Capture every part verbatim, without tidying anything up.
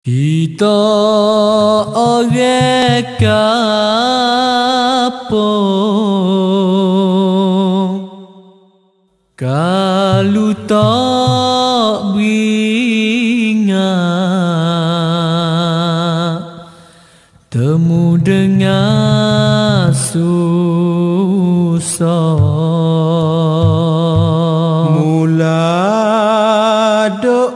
Kita orang kampung kalau tak beringat temu dengan susah mula dok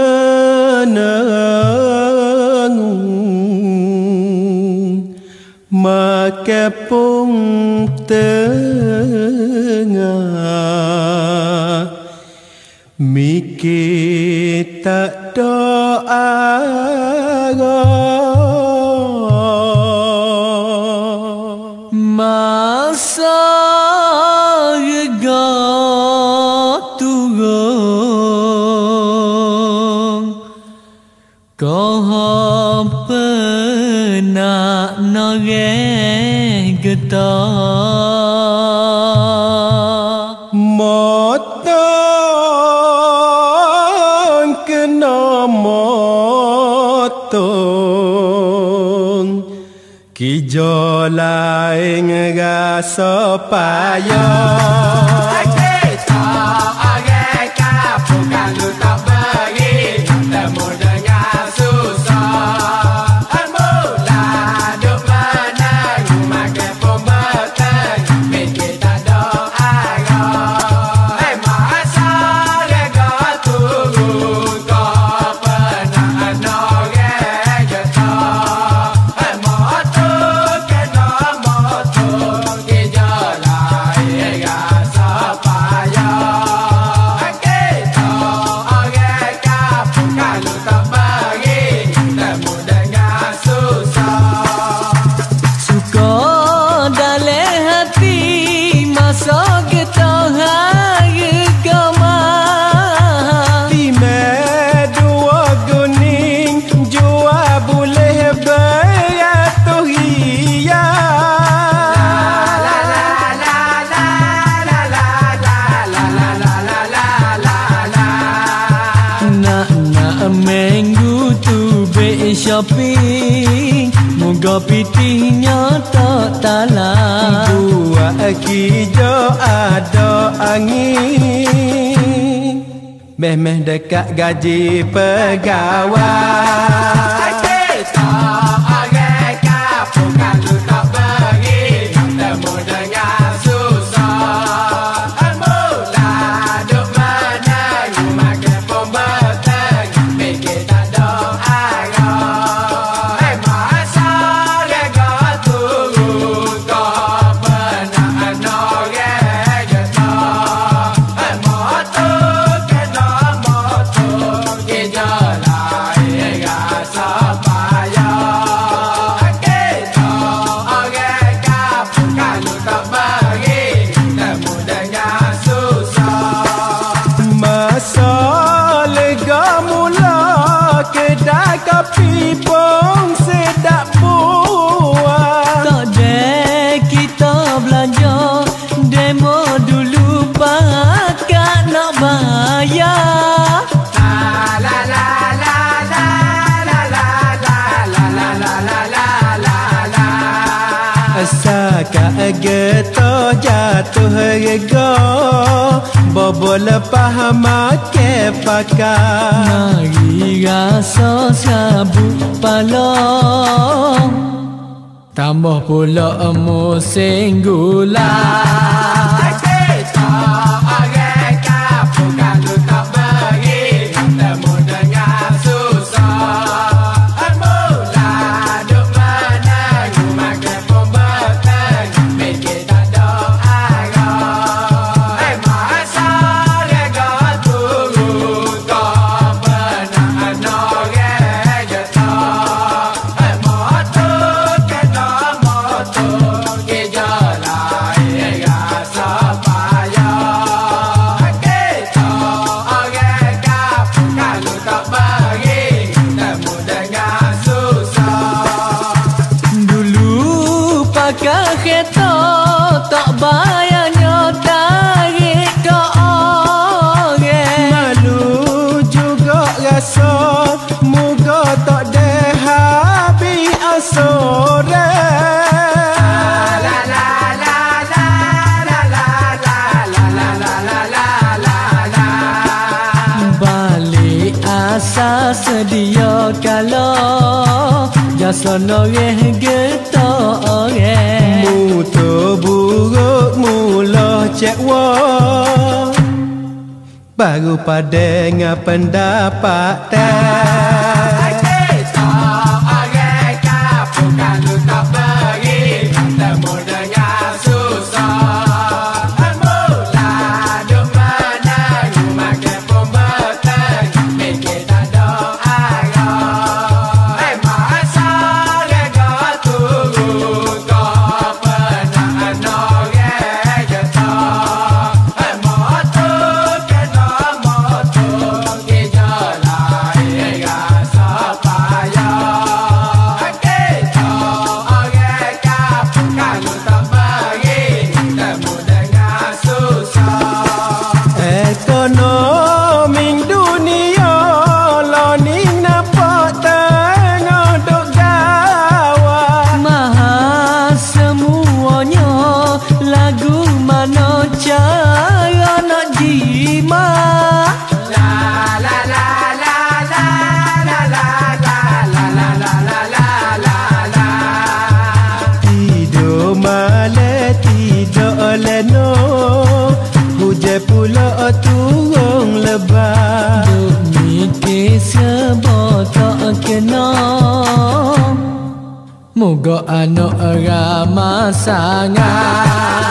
menengung maka pun tengah mikir tak doa masa rega turun kau pernah noreh getar motong kena motong kijo lain rasa payah kita orang kampung kalau tak beri temu dengan susah mula duk menang makan pun berteng mikir tak doa eh masa rega turun kau pernah noreh getar eh motor kena motor kijo lain rasa payah kita orang kampung kalau tak beri temu dengan susah suka dalam hati masa kita harga mahal lima dua guning jual boleh beratus rial la la la la la la la la la la la la la la nak nak minggu tu be shopping moga pitihnya tak talang buat kijo ada angin meh-meh dekat gaji pegawai kita orang kampung kalau tak beri temu dengan susah mula duk menang makan pun berteng mikir tak doa eh masa rega turun kau pernah noreh getar eh motor kena motor kijo lain rasa payah kita orang kampung kalau tak beri temu dengan susah masa lega mula kedai kopi pun sedap buat tak dek kita belajar demo dulu pakat nak bayar la la la la la la la la la la la la la la asaka geto jatuh rega bobo lepas make pakai mari rasa sabuk palong tambah pula musim gula kita orang kampung kalau tak beri temu dengan susah mula duk menang makan pun berteng mikir tak doa eh masa rega turun kau pernah noreh getar eh motor kena motor kijo lain rasa payah kita orang kampung kalau tak beri temu dengan susah dulu pakai kereta tak bayarnya tarik ke orang malu juga rasa muka tak ada rasa sedia kalau jasono reh geto ore muto buruk mula cekwa baru pada ngapendapat tak kita orang kapung kalau tak pergi temu dengan susah mula duk menang makin pun berteng mikir tak doa eh masa rega turun kau pernah anak kita eh motor kena motor kita lai rasa payah kita orang kapung kalau tak pergi temu dengan susah ekonomi dunia loning nampak tengah duk gawat maha semuanya lagu mana cara nak jima la la la la la la la la la la la la la la la tidur malam tidur leno hujan pula turun lebat duk mikir sebab tak kena moga anak ramah sangat